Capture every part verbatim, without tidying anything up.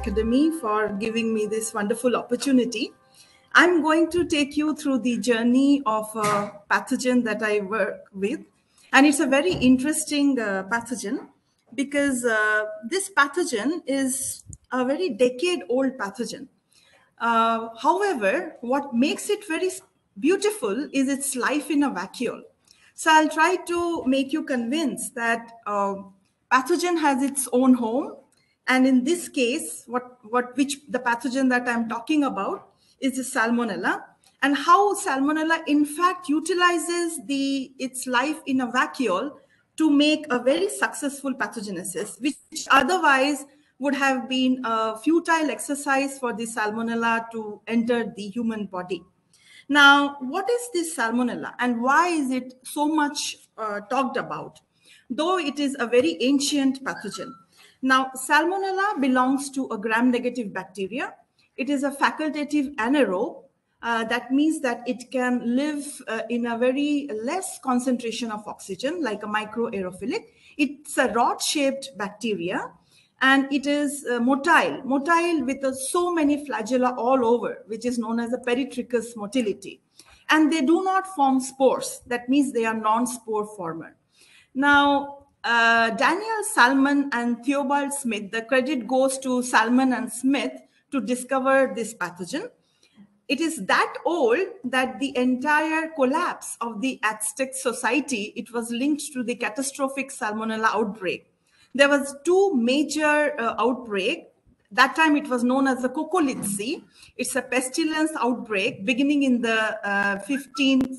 Academy for giving me this wonderful opportunity. I'm going to take you through the journey of a pathogen that I work with. And it's a very interesting uh, pathogen because uh, this pathogen is a very decade-old pathogen. Uh, however, what makes it very beautiful is its life in a vacuole. So I'll try to make you convinced that uh, pathogen has its own home. And in this case, what, what which the pathogen that I'm talking about is the Salmonella, and how Salmonella in fact utilizes the its life in a vacuole to make a very successful pathogenesis, which otherwise would have been a futile exercise for the Salmonella to enter the human body. Now, what is this Salmonella and why is it so much uh, talked about, though it is a very ancient pathogen? Now, Salmonella belongs to a gram-negative bacteria. It is a facultative anaerobe. Uh, that means that it can live uh, in a very less concentration of oxygen, like a microaerophilic. It's a rod-shaped bacteria, and it is uh, motile, motile with uh, so many flagella all over, which is known as a peritrichous motility. And they do not form spores. That means they are non-spore former. Now, uh, Daniel Salmon and Theobald Smith, the credit goes to Salmon and Smith to discover this pathogen. It is that old that the entire collapse of the Aztec society, it was linked to the catastrophic Salmonella outbreak. There was two major uh, outbreak. That time it was known as the Cocolizzi. It's a pestilence outbreak beginning in the uh, fifteen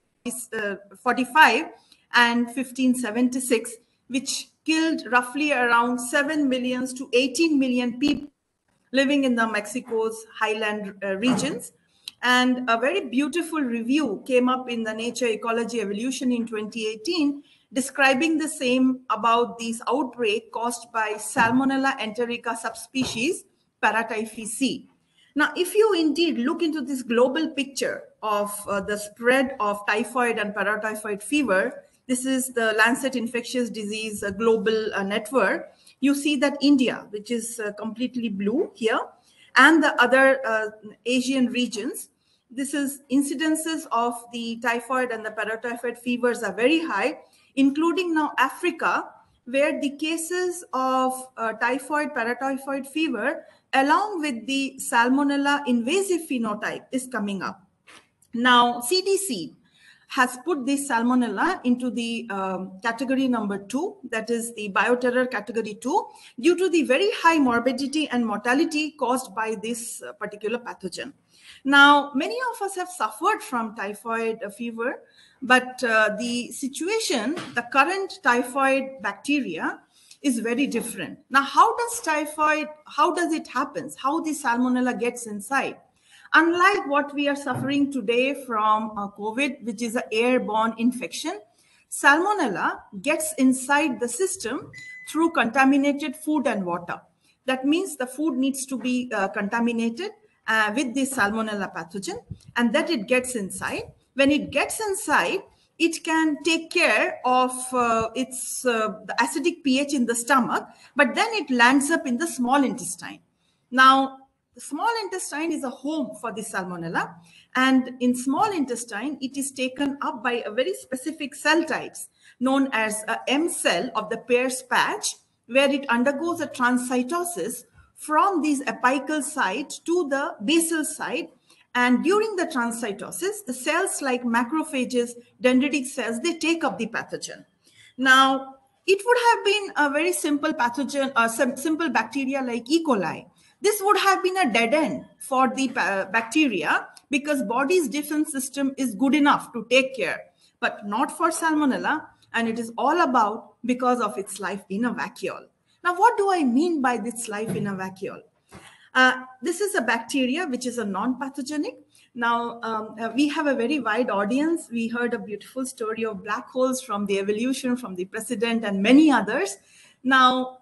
forty-five and fifteen seventy-six, which killed roughly around seven million to eighteen million people living in the Mexico's highland uh, regions. And a very beautiful review came up in the Nature Ecology Evolution in twenty eighteen, describing the same about this outbreak caused by Salmonella enterica subspecies Paratyphi. Now, if you indeed look into this global picture of uh, the spread of typhoid and paratyphoid fever, this is the Lancet Infectious Disease uh, Global uh, Network, you see that India, which is uh, completely blue here, and the other uh, Asian regions, this is incidences of the typhoid and the paratyphoid fevers are very high, including now Africa, where the cases of uh, typhoid, paratyphoid fever, along with the Salmonella invasive phenotype is coming up. Now, C D C has put this Salmonella into the um, category number two, that is the bioterror category two, due to the very high morbidity and mortality caused by this uh, particular pathogen. Now, many of us have suffered from typhoid fever, but uh, the situation, the current typhoid bacteria is very different. Now, how does typhoid, how does it happen? How the Salmonella gets inside? Unlike what we are suffering today from uh, COVID, which is an airborne infection, Salmonella gets inside the system through contaminated food and water. That means the food needs to be uh, contaminated uh, with the Salmonella pathogen, and that it gets inside. When it gets inside, it can take care of uh, its uh, the acidic pH in the stomach, but then it lands up in the small intestine. Now, the small intestine is a home for the Salmonella, and in small intestine, it is taken up by a very specific cell types known as a M cell of the Pear's patch, where it undergoes a transcytosis from these apical site to the basal site. And during the transcytosis, the cells like macrophages, dendritic cells, they take up the pathogen. Now, it would have been a very simple pathogen, or some simple bacteria like E. coli. This would have been a dead end for the bacteria because body's defense system is good enough to take care, but not for Salmonella, and it is all about because of its life in a vacuole. Now, what do I mean by this life in a vacuole? Uh, this is a bacteria which is a non-pathogenic. Now, um, uh, we have a very wide audience. We heard a beautiful story of black holes from the evolution, from the president, and many others. Now,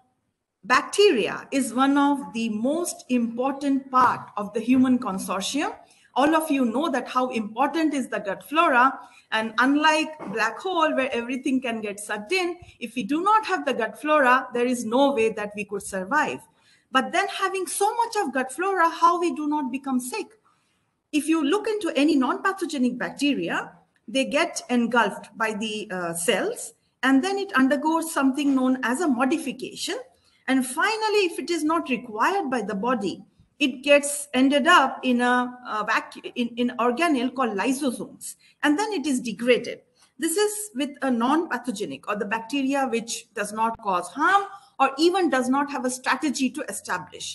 bacteria is one of the most important part of the human consortium. All of you know that how important is the gut flora. And unlike black hole where everything can get sucked in, if we do not have the gut flora, there is no way that we could survive. But then having so much of gut flora, how we do not become sick? If you look into any non-pathogenic bacteria, they get engulfed by the uh, cells, and then it undergoes something known as a modification. And finally, if it is not required by the body, it gets ended up in a, a vacuum, in, in organelle called lysosomes, and then it is degraded. This is with a non-pathogenic, or the bacteria which does not cause harm or even does not have a strategy to establish.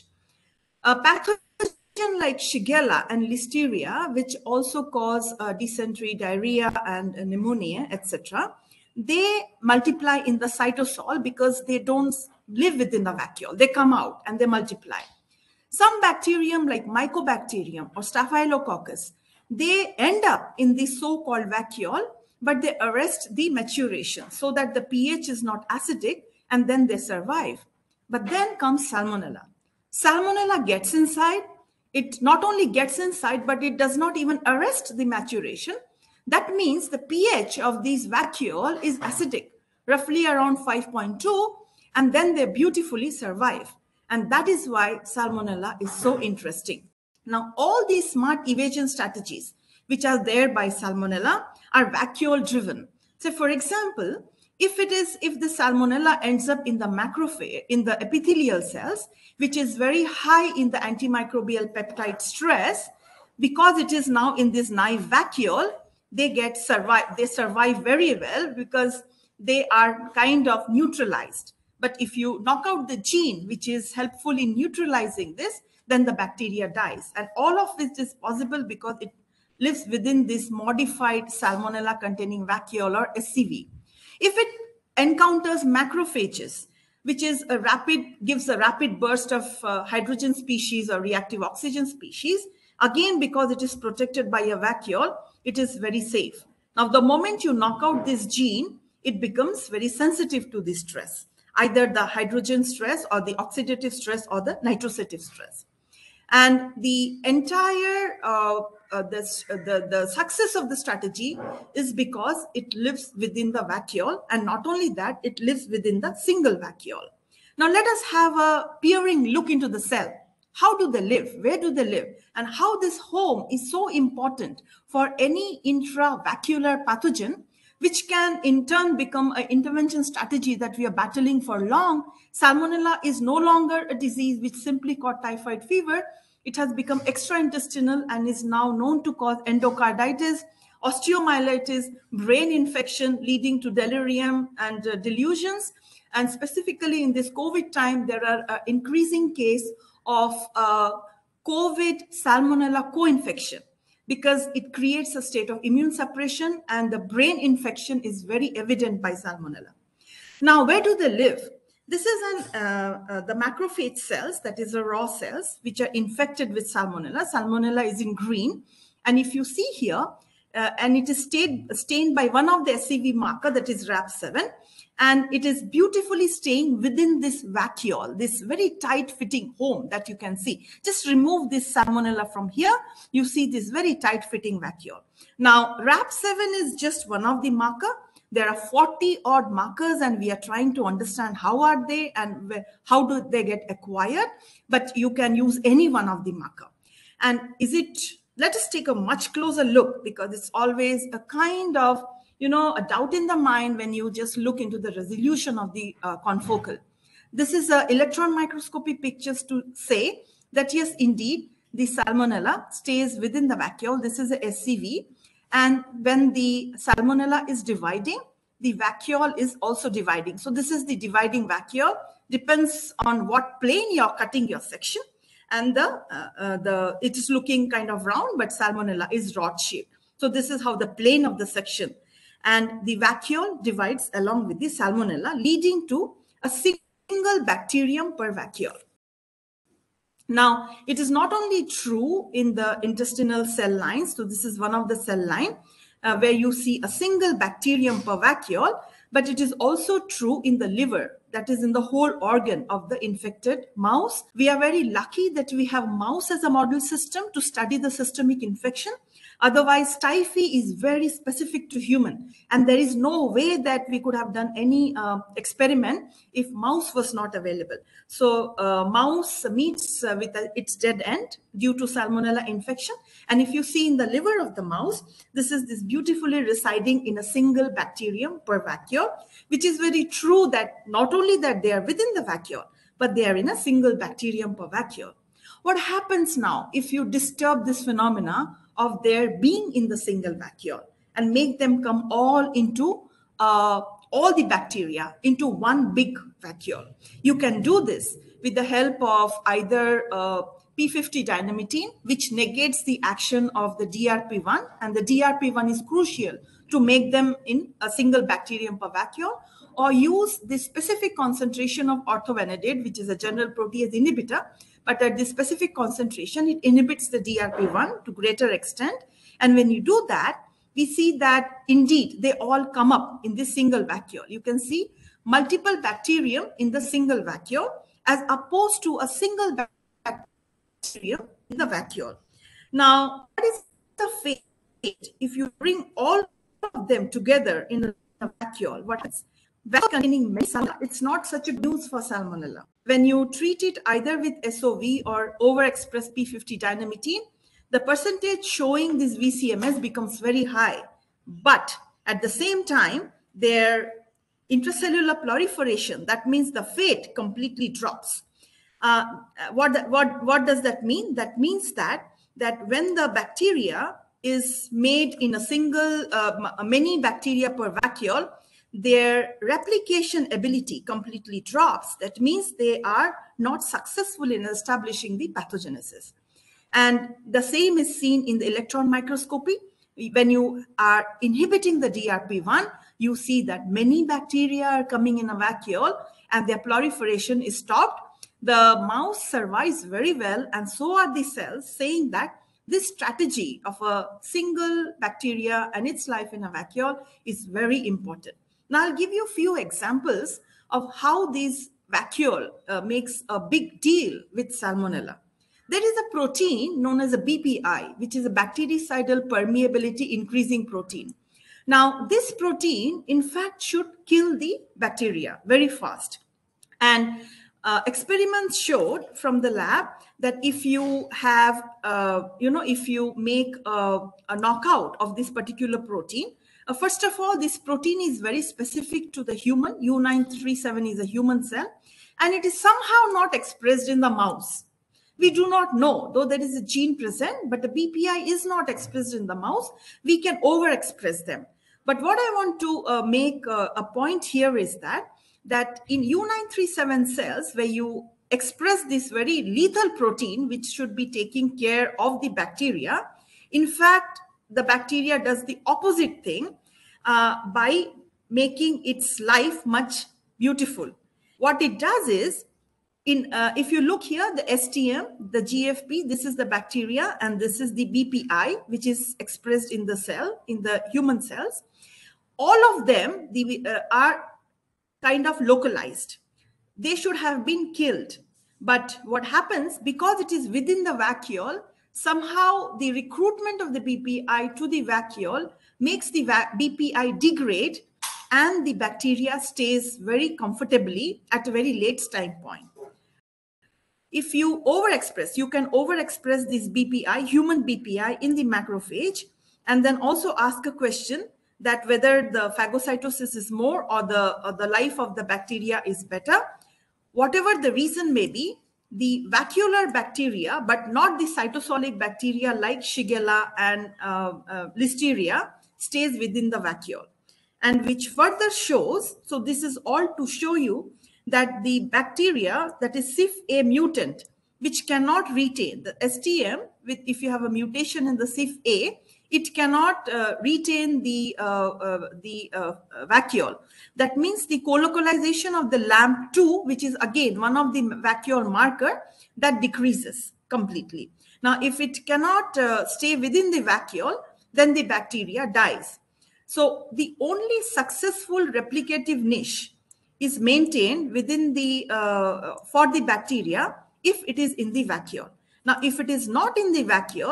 A pathogen like Shigella and Listeria, which also cause uh, dysentery, diarrhea, and uh, pneumonia, et cetera, they multiply in the cytosol because they don't live within the vacuole. They come out and they multiply. Some bacterium like Mycobacterium or Staphylococcus, they end up in the so-called vacuole, but they arrest the maturation so that the pH is not acidic, and then they survive. But then comes Salmonella. Salmonella gets inside. It not only gets inside, but it does not even arrest the maturation. That means the pH of these vacuole is acidic, roughly around five point two, and then they beautifully survive. And that is why Salmonella is so interesting. Now, all these smart evasion strategies, which are there by Salmonella, are vacuole driven. So, for example, if it is, if the Salmonella ends up in the macrophage, in the epithelial cells, which is very high in the antimicrobial peptide stress, because it is now in this naive vacuole, they get survive, they survive very well because they are kind of neutralized. But if you knock out the gene, which is helpful in neutralizing this, then the bacteria dies. And all of this is possible because it lives within this modified Salmonella containing vacuole, or S C V. If it encounters macrophages, which is a rapid, gives a rapid burst of uh, hydrogen species or reactive oxygen species, again, because it is protected by a vacuole, it is very safe. Now, the moment you knock out this gene, it becomes very sensitive to this stress, either the hydrogen stress or the oxidative stress or the nitrosative stress. And the entire uh, uh, this, uh, the, the success of the strategy is because it lives within the vacuole, and not only that, it lives within the single vacuole. Now let us have a peering look into the cell. How do they live? Where do they live? And how this home is so important for any intravascular pathogen, which can in turn become an intervention strategy that we are battling for long. Salmonella is no longer a disease which simply causes typhoid fever. It has become extraintestinal and is now known to cause endocarditis, osteomyelitis, brain infection leading to delirium and uh, delusions. And specifically in this COVID time, there are uh, increasing case of uh, COVID Salmonella co-infection, because it creates a state of immune suppression, and the brain infection is very evident by Salmonella. Now, where do they live? This is an, uh, uh, the macrophage cells, that is the raw cells, which are infected with Salmonella. Salmonella is in green. And if you see here, uh, and it is stayed, stained by one of the S C V marker, that is R A P seven, and it is beautifully staying within this vacuole, this very tight fitting home that you can see. Just remove this Salmonella from here, you see this very tight fitting vacuole. Now, R A P seven is just one of the marker. There are forty odd markers, and we are trying to understand how are they and where, how do they get acquired, but you can use any one of the marker. And is it, let us take a much closer look, because it's always a kind of, you know, a doubt in the mind when you just look into the resolution of the uh, confocal. This is a electron microscopy pictures to say that yes, indeed, the Salmonella stays within the vacuole. This is a S C V. And when the Salmonella is dividing, the vacuole is also dividing. So this is the dividing vacuole. Depends on what plane you're cutting your section. And the, uh, uh, the it is looking kind of round, but Salmonella is rod shaped. So this is how the plane of the section. And the vacuole divides along with the Salmonella, leading to a single bacterium per vacuole. Now, it is not only true in the intestinal cell lines. So this is one of the cell line uh, where you see a single bacterium per vacuole, but it is also true in the liver, that is in the whole organ of the infected mouse. We are very lucky that we have mouse as a model system to study the systemic infection. Otherwise, typhi is very specific to human, and there is no way that we could have done any uh, experiment if mouse was not available. So uh, mouse meets uh, with a, its dead end due to salmonella infection. And if you see in the liver of the mouse, this is this beautifully residing in a single bacterium per vacuole, which is very true that not only that they are within the vacuole, but they are in a single bacterium per vacuole. What happens now if you disturb this phenomena of their being in the single vacuole and make them come all into uh, all the bacteria into one big vacuole? You can do this with the help of either uh, P fifty dynamethene, which negates the action of the D R P one, and the D R P one is crucial to make them in a single bacterium per vacuole, or use the specific concentration of orthovanadide, which is a general protease inhibitor, but at this specific concentration, it inhibits the D R P one to greater extent. And when you do that, we see that indeed they all come up in this single vacuole. You can see multiple bacterium in the single vacuole as opposed to a single bacterium in the vacuole. Now, what is the fate if you bring all of them together in a vacuole? What is vacuole containing many salmonella? It's not such a news for salmonella. When you treat it either with S O V or overexpressed P fifty dynamethene, the percentage showing this V C M S becomes very high. But at the same time, their intracellular proliferation, that means the fate completely drops. Uh, what, what, what does that mean? That means that, that when the bacteria is made in a single, uh, many bacteria per vacuole, their replication ability completely drops. That means they are not successful in establishing the pathogenesis. And the same is seen in the electron microscopy. When you are inhibiting the D R P one, you see that many bacteria are coming in a vacuole and their proliferation is stopped. The mouse survives very well, and so are the cells, saying that this strategy of a single bacteria and its life in a vacuole is very important. Now, I'll give you a few examples of how this vacuole uh, makes a big deal with salmonella. There is a protein known as a B P I, which is a bactericidal permeability increasing protein. Now, this protein, in fact, should kill the bacteria very fast. And uh, experiments showed from the lab that if you have, uh, you know, if you make a, a knockout of this particular protein, uh, first of all, this protein is very specific to the human. U nine thirty-seven is a human cell, and it is somehow not expressed in the mouse. We do not know, though there is a gene present, but the B P I is not expressed in the mouse. We can overexpress them. But what I want to uh, make uh, a point here is that, that in U nine thirty-seven cells, where you express this very lethal protein, which should be taking care of the bacteria, in fact, the bacteria does the opposite thing uh, by making its life much beautiful. What it does is, In, uh, if you look here, the S T M, the G F P, this is the bacteria, and this is the B P I, which is expressed in the cell, in the human cells. All of them the, uh, are kind of localized. They should have been killed. But what happens, because it is within the vacuole, somehow the recruitment of the B P I to the vacuole makes the B P I degrade, and the bacteria stays very comfortably at a very late time point. If you overexpress, you can overexpress this B P I, human B P I, in the macrophage, and then also ask a question that whether the phagocytosis is more or the, or the life of the bacteria is better. Whatever the reason may be, the vacuolar bacteria, but not the cytosolic bacteria like Shigella and uh, uh, Listeria, stays within the vacuole. And which further shows, so this is all to show you that the bacteria, that is C I F A mutant, which cannot retain the S T M, with if you have a mutation in the C I F A, it cannot uh, retain the uh, uh, the uh, vacuole. That means the colocalization of the LAMP two, which is again one of the vacuole marker, that decreases completely. Now, if it cannot uh, stay within the vacuole, then the bacteria dies. So the only successful replicative niche is maintained within the uh, for the bacteria if it is in the vacuole. Now, if it is not in the vacuole,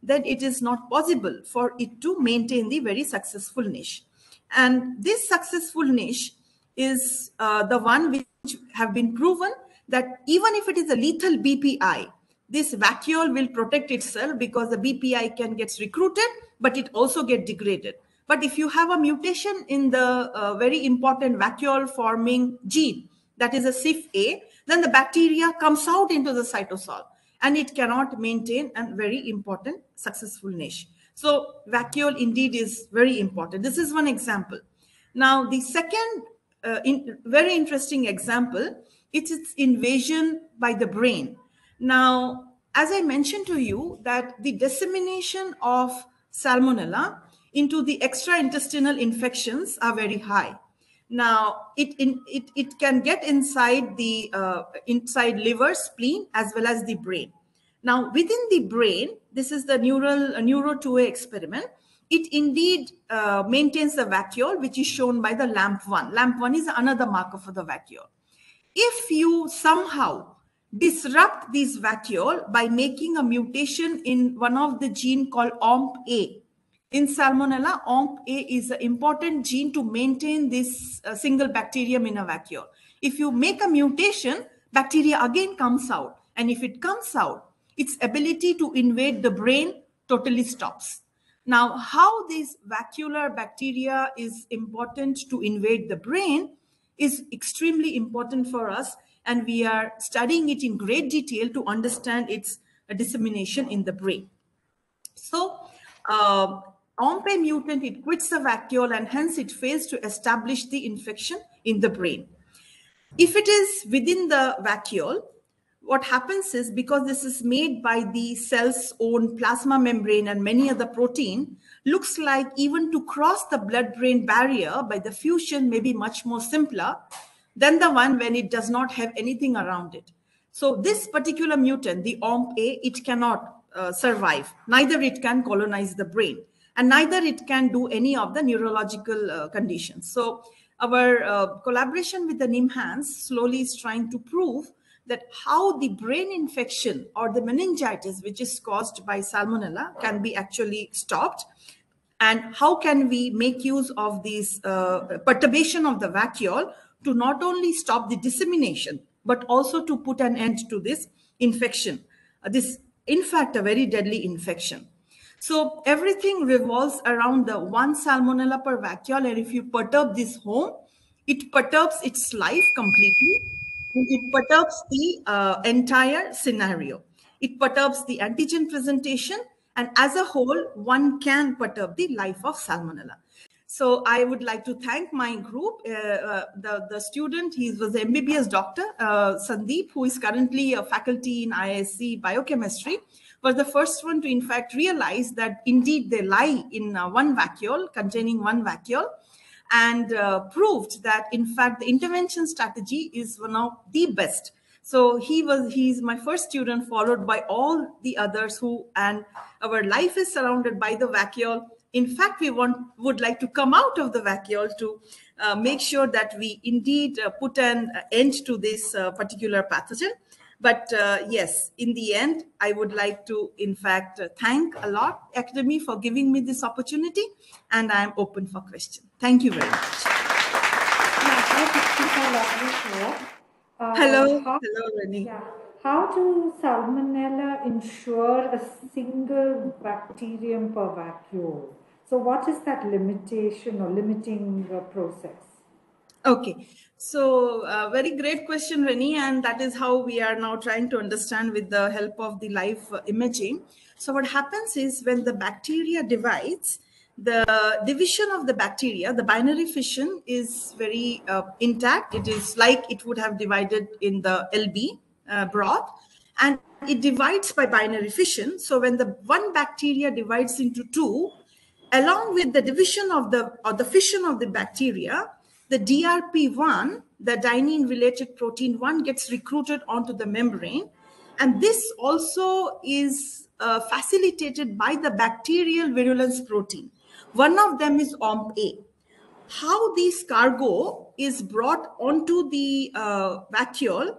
then it is not possible for it to maintain the very successful niche. And this successful niche is uh, the one which have been proven that even if it is a lethal B P I, this vacuole will protect itself because the B P I can get recruited, but it also get degraded. But if you have a mutation in the uh, very important vacuole forming gene, that is a C I F A, then the bacteria comes out into the cytosol and it cannot maintain a very important successful niche. So vacuole indeed is very important. This is one example. Now, the second uh, in, very interesting example, it's its invasion by the brain. Now, as I mentioned to you, that the dissemination of Salmonella into the extraintestinal infections are very high. Now, it, in, it, it can get inside the uh, inside liver, spleen, as well as the brain. Now, within the brain, this is the neural uh, Neuro two A experiment. It indeed uh, maintains the vacuole, which is shown by the LAMP one. LAMP one is another marker for the vacuole. If you somehow disrupt this vacuole by making a mutation in one of the gene called O M P A, in Salmonella, O M P A is an important gene to maintain this uh, single bacterium in a vacuole. If you make a mutation, bacteria again comes out. And if it comes out, its ability to invade the brain totally stops. Now, how this vacuolar bacteria is important to invade the brain is extremely important for us. And we are studying it in great detail to understand its uh, dissemination in the brain. So, uh, O M P A mutant, it quits the vacuole and hence it fails to establish the infection in the brain. If it is within the vacuole, what happens is, because this is made by the cell's own plasma membrane and many other protein, looks like even to cross the blood-brain barrier by the fusion may be much more simpler than the one when it does not have anything around it. So this particular mutant, the O M P A, it cannot uh, survive. Neither it can colonize the brain, and neither it can do any of the neurological uh, conditions. So our uh, collaboration with the NIMHANS slowly is trying to prove that how the brain infection or the meningitis, which is caused by Salmonella, can be actually stopped, and how can we make use of this uh, perturbation of the vacuole to not only stop the dissemination, but also to put an end to this infection. Uh, this, in fact, a very deadly infection. So everything revolves around the one Salmonella per vacuole, and if you perturb this home, it perturbs its life completely. It perturbs the uh, entire scenario. It perturbs the antigen presentation, and as a whole, one can perturb the life of Salmonella. So I would like to thank my group, uh, uh, the, the student, he was an M B B S doctor, uh, Sandeep, who is currently a faculty in I I S C biochemistry, was the first one to in fact realize that indeed they lie in uh, one vacuole, containing one vacuole, and uh, proved that in fact the intervention strategy is one of the best. So he was, he's my first student, followed by all the others who, and our life is surrounded by the vacuole. In fact, we want, would like to come out of the vacuole to uh, make sure that we indeed uh, put an end to this uh, particular pathogen. But uh, yes, in the end, I would like to, in fact, uh, thank a lot Academy for giving me this opportunity, and I'm open for questions. Thank you very much. Uh, hello, how, hello, Rennie. Yeah. How do Salmonella ensure a single bacterium per vacuole? So what is that limitation or limiting uh, process? Okay, so uh, very great question, Rennie, and that is how we are now trying to understand with the help of the live uh, imaging. So what happens is when the bacteria divides, the division of the bacteria, the binary fission is very uh, intact. It is like it would have divided in the L B uh, broth, and it divides by binary fission. So when the one bacteria divides into two, along with the division of the, or the fission of the bacteria, the D R P one, the dynein-related protein one, gets recruited onto the membrane. And this also is uh, facilitated by the bacterial virulence protein. One of them is O M P A. How this cargo is brought onto the uh, vacuole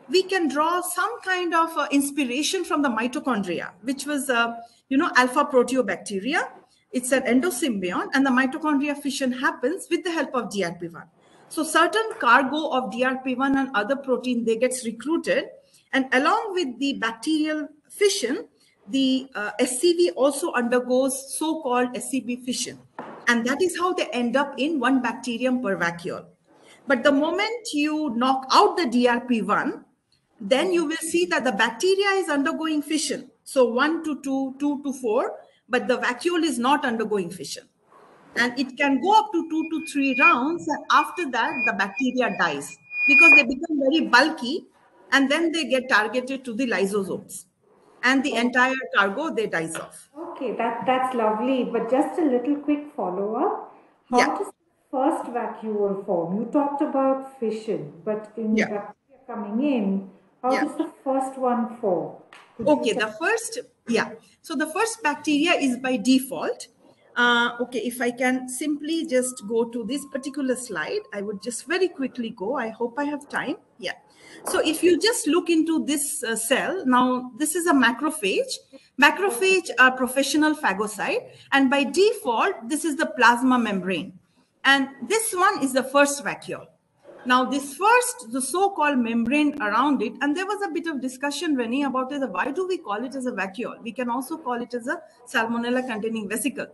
we can draw some kind of uh, inspiration from the mitochondria, which was, uh, you know, alpha proteobacteria. It's an endosymbiont, and the mitochondria fission happens with the help of D R P one. So certain cargo of D R P one and other protein, they gets recruited, and along with the bacterial fission, the uh, S C V also undergoes so-called S C B fission. And that is how they end up in one bacterium per vacuole. But the moment you knock out the D R P one, then you will see that the bacteria is undergoing fission. So one to two, two to four, but the vacuole is not undergoing fission. And it can go up to two to three rounds. And after that, the bacteria dies because they become very bulky, and then they get targeted to the lysosomes. And the entire cargo, they dies off. Okay, that, that's lovely. But just a little quick follow-up. How Yeah. does the first vacuole form? You talked about fission, but in Yeah. bacteria coming in, how Yeah. does the first one form? Could Okay, you the first, yeah. So the first bacteria is by default. Uh, okay, if I can simply just go to this particular slide, I would just very quickly go. I hope I have time. Yeah. So if you just look into this uh, cell, now this is a macrophage. Macrophage are professional phagocyte, and by default, this is the plasma membrane. And this one is the first vacuole. Now, this first, the so-called membrane around it, and there was a bit of discussion, Rennie, about it. Why do we call it as a vacuole? We can also call it as a salmonella-containing vesicle.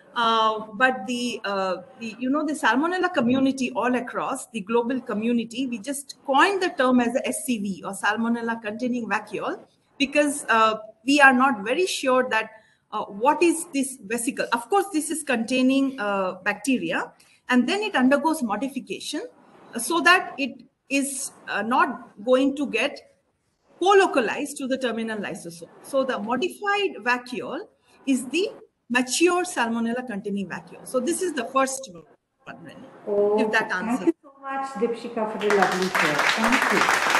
Uh, but the, uh, the, you know, the salmonella community all across, the global community, we just coined the term as a S C V, or salmonella-containing vacuole, because uh, we are not very sure that uh, what is this vesicle. Of course, this is containing uh, bacteria, and then it undergoes modification, so that it is uh, not going to get co-localized to the terminal lysosome. So the modified vacuole is the mature salmonella containing vacuole. So this is the first one, Oh, if that answers. Thank you so much, Deepshika, for the lovely share. Thank you.